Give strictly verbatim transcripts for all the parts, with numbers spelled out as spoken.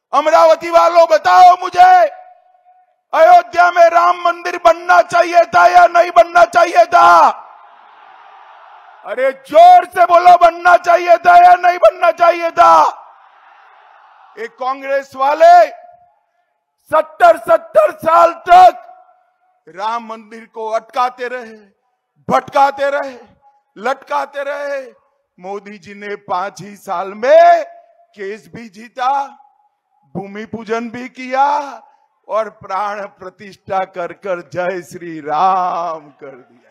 अमरावती वालों बताओ मुझे, अयोध्या में राम मंदिर बनना चाहिए था या नहीं बनना चाहिए था? अरे जोर से बोलो, बनना चाहिए था या नहीं बनना चाहिए था? एक कांग्रेस वाले सत्तर सत्तर साल तक राम मंदिर को अटकाते रहे, भटकाते रहे, लटकाते रहे। मोदी जी ने पांच ही साल में केस भी जीता, भूमि पूजन भी किया और प्राण प्रतिष्ठा कर कर जय श्री राम कर दिया।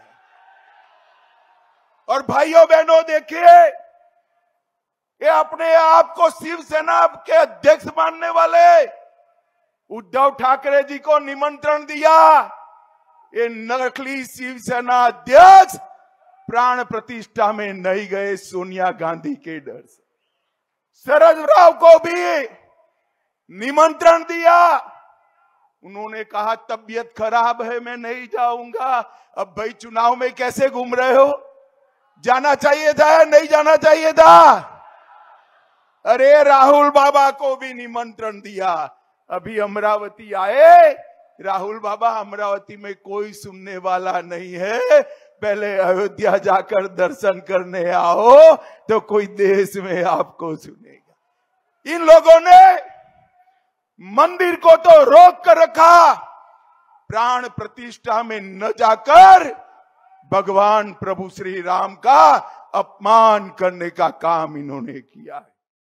और भाइयों बहनों देखिए, ये अपने आप को शिवसेना के अध्यक्ष मानने वाले उद्धव ठाकरे जी को निमंत्रण दिया। ये नकली शिवसेना अध्यक्ष प्राण प्रतिष्ठा में नहीं गए सोनिया गांधी के डर से। शरद राव को भी निमंत्रण दिया, उन्होंने कहा तबीयत खराब है मैं नहीं जाऊंगा। अब भाई चुनाव में कैसे घूम रहे हो? जाना चाहिए था या नहीं जाना चाहिए था? अरे राहुल बाबा को भी निमंत्रण दिया, अभी अमरावती आए। राहुल बाबा, अमरावती में कोई सुनने वाला नहीं है, पहले अयोध्या जाकर दर्शन करने आओ तो कोई देश में आपको सुनेगा। इन लोगों ने मंदिर को तो रोक कर रखा, प्राण प्रतिष्ठा में न जाकर भगवान प्रभु श्री राम का अपमान करने का काम इन्होंने किया है।